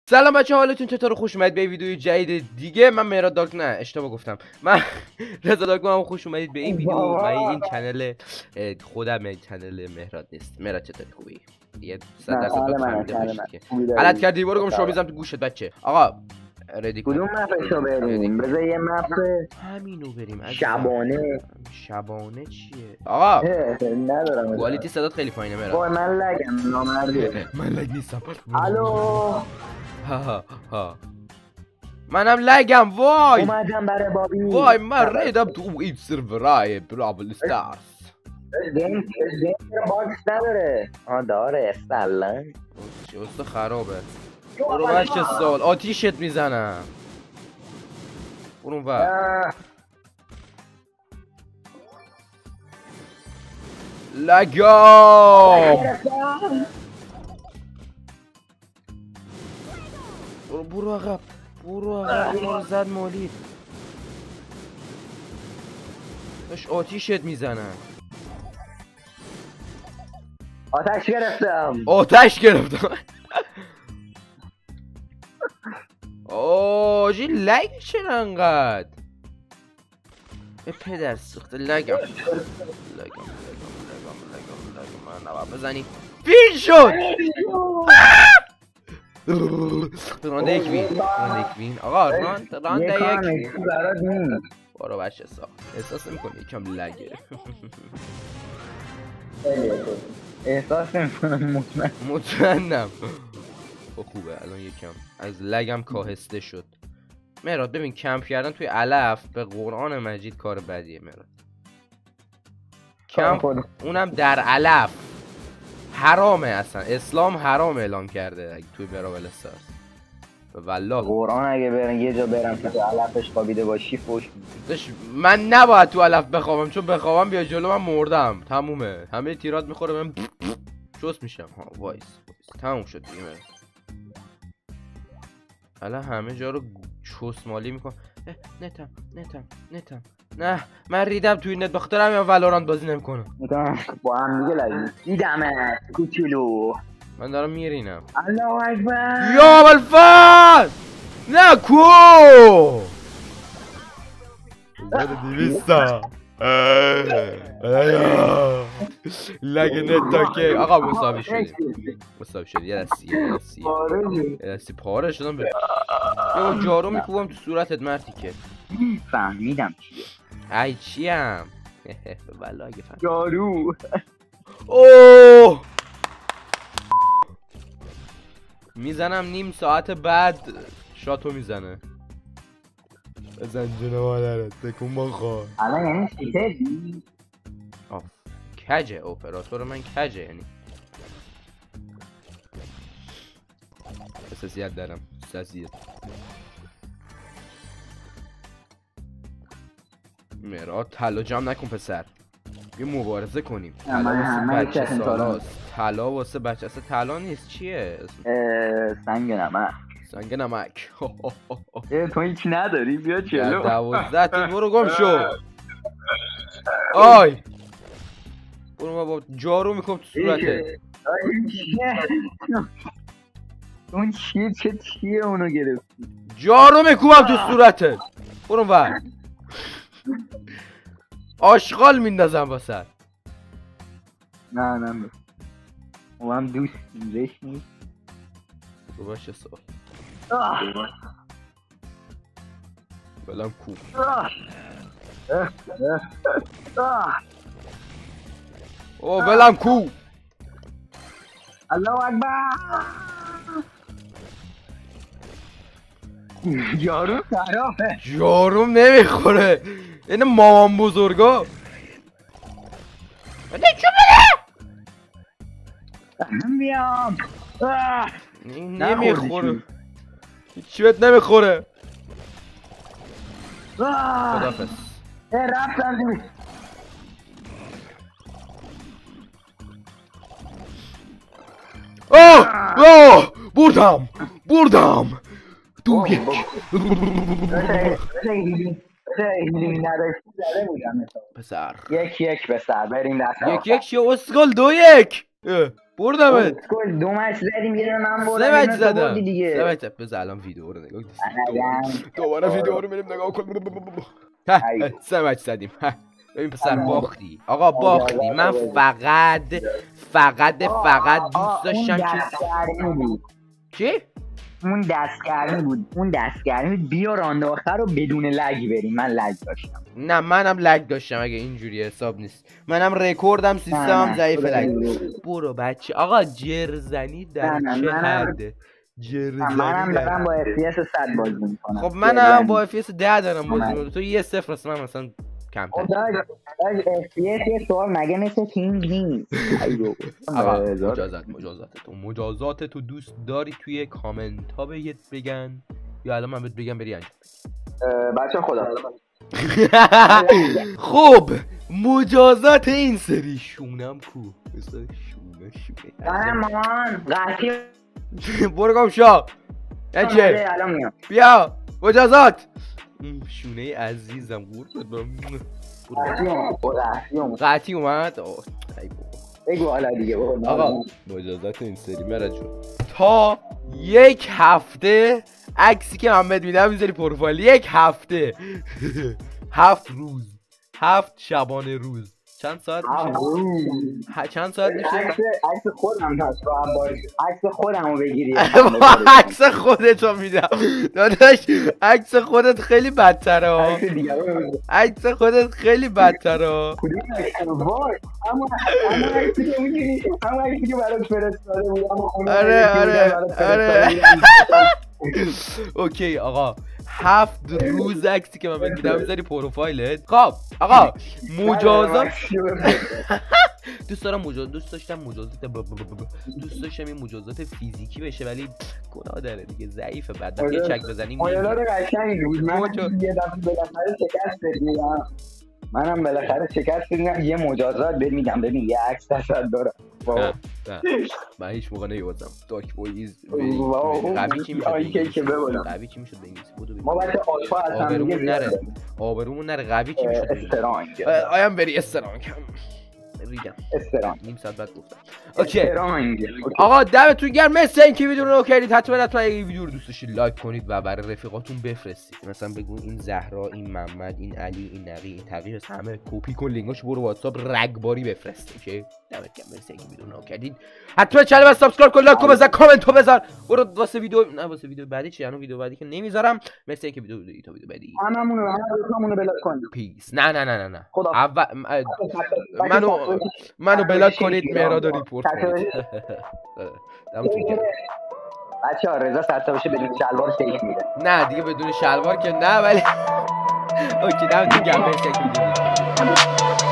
سلام بچه، حالتون چطور؟ خوش اومدید به ویدیوی جدید دیگه. من مهراد داک، نه اشتباه گفتم، من رضا داک. هم خوش اومدید به این ویدیو. من این چنل خودم، چنل مهراد نیست. مهراد چطوری؟ خوبی؟ دیگه 100% فهمیده باشید که غلط کردی. برو گم شو، میذارم تو گوشت بچه. آقا ردی کن. کدوم مپشو بریم؟ بذار یه مپ همینو بریم. شبانه. شبانه چیه؟ آقا ندارم. کوالیتی صدات خیلی پایینه مهراد. وای من لگم نامردی. من لگ نیستم. الو. ها منم لگم. وای اومدم برای بابی. وای من ریدم تو این سرورای برابل استارز. گیم باکس نداره. داره. سلام. چه خرابه. برو بچه سال آتیشت میزنم. برون ور لگام. برو عقب. برو عقب. ما رو زد مالید. داش آتیشت میزنم. آتش گرفتم. آتش گرفتم. آجی لگ چرا انقدر؟ پدر سخت لگم. من نباید بزنی. فیل شد. رانده یک وین. آقا رانده یک وین. برو بچه سا. احساس نمی‌کنی یکم لگه؟ احساس نمی‌کنم. مطمئنم. خوبه الان یکم از لگم کاهسته شد. مهراد ببین کمپ کردن توی علف به قرآن مجید کار بدیه مهراد. کمپ اونم در علف حرامه. اصلا اسلام حرام اعلام کرده اگه توی برابل استارز. والله قرآن اگه برن یه جا برم که تو علفش خوابیده باشی فوش میدی. من نباید تو علف بخوابم، چون بخوابم بیا جلو من مردم. تمومه. همه تیرات میخوره من چوس میشم. وایس تموم شد دیگه. الان همه جا رو چوسمالی میکن. نتم. نه من ریدم توی نت، بخاطر همین ولورانت بازی نمیکنم. با هم دیگه لگیم. دیدمت کوچولو. من دارم میرینم. الله اکبر. یا بالفاز. نه کو 1200 لگ نت تاکه. آقا مساوی شد. یه دستی پاره شدم. به یه جارو میکوبم تو صورتت مرتی که فهمیدم چیه. ای چیم والله اگه فهم جارو. اوه میزنم نیم ساعت بعد شاتو میزنه. بزن جون مادرت تکون بخور. الان یعنی چیزی؟ کجه اپراتور من کجه. یعنی حساسیت دارم. حساسیت. مهراد طلا جمع نکن پسر. یه مبارزه کنیم. طلا واسه بچه سالاست. طلا واسه بچه اصلا طلا نیست. چیه سنگ نمک. سنگ نمک. تو هیچ نداری؟ بیا جلو. 12 تا. برو گم شو. آی برو ما با جارو میکنم تو صورته. اون چیه اونو گرفتی؟ جارو میکنم تو صورته. برو ور. آشغال میندازم واسه. نه او هم دوست دیرش نیست. تو باشه سا بلم کو. او بلم کو. الله اکبر. جارو خرابه. جاروم نمیخوره. این مامان بزرگا بده چون بده. میام. نمیخوره. هیچی بهت نمیخوره. خدافظ. رفتم. بردم 2-1. اینجوری نداشتی زده بودم پسر 1-1 پسر بریم دست 1-1 چیه اسکل 2-1 بردمت اسکل 2 مچ زدیم یه دونه من 3 بردم مچ یه دونه تو زدم بردی دیگه 3 مچ بذار الان ویدیو رو نگاه نگم. دوباره ویدیو رو بریم نگاه کن 3 مچ زدیم ببین پسر باختی آقا باختی من فقط دوست داشتم که چی؟ اون دستگرمی بود بیا راند آخر رو بدون لگ بریم من لگ داشتم نه منم لگ داشتم اگه اینجوری حساب نیست منم رکوردم سیستمم ضعیف لگ برو بچه آقا جرزنی در چه حده منم دارم با FPS 100 بازی میکنم خب منم با FPS 10 دارم بازی میکنم تو 1-0 هست من مثلا کمتر داش FPS یه سوال مگه مثل پینگ نیست آقا مجازات تو دوست داری توی کامنت ها بگن یا الان من بهت بگم بری انجام بچه خدا خب مجازات این سری شونم کو شونه مامان قطعی برو گم شا چه بیا مجازات شونه عزیزم قطعی اومد بگو حالا دیگه آقا مجازات این سری مرد جون تا 1 هفته عکسی که من بهت میدم میذاری پروفایل 1 هفته 7 روز 7 شبانه روز چند ساعت میشه؟ چند ساعت میشه؟ عکس خودم عکس خودمو بگیری عکس خودتو میدم داداش عکس خودت خیلی بدتره ها عکس خودت خیلی بدتره کدوم اما عکسی که میگیری اما عکسی که برات فرستاده بودم آره اوکی آقا 7 روز عکسی که من بهت میدم میذاری پروفایلت خب آقا مجازات دوست داشتم این مجازات فیزیکی بشه ولی گناه داره دیگه ضعیفه بعد یه چک بزنیم مجازات قشنگی بود من یه دفعه بالاخره شکست دادم منم بالاخره شکست دادم یه مجازات بهت میگم ببین یه عکس دستت دارم من هیچ موقع نیومدم داک بویز قوی چی میشد به انگلیسی ما بچه آلفا آبرومون نره قوی چی میشد استرانگ آیم بری استرانگ ریدم نیم ساعت بعد گفتم اوکی آقا دمتون گرم مرسی اینکه ویدیو رو کردید حتما این ویدیو رو دوست داشتید لایک کنید و برای رفیقاتون بفرستید مثلا بگو این زهرا این محمد این علی این نقی این تقی همه کپی کن لینکاشو برو واتساپ رگباری بفرست اوکی دمت گرم مرسی اینکه ویدیو رو کردید حتما چنل رو سابسکرایب کن لایک کن بزن کامنت تو بذار برو واسه ویدیو بعدی چه ویدیو بعدی که نمیذارم مرسی اینکه ویدیو بعدی هممون رو بلاک کن پیس نه منو بلاک کنید مهراد رو ریپورت کنید بچه ها رضا ستاوشه بدون شلوار شیک میده نه دیگه بدون شلوار که نه ولی اوکی دمتون گرم مرسی که ویدیو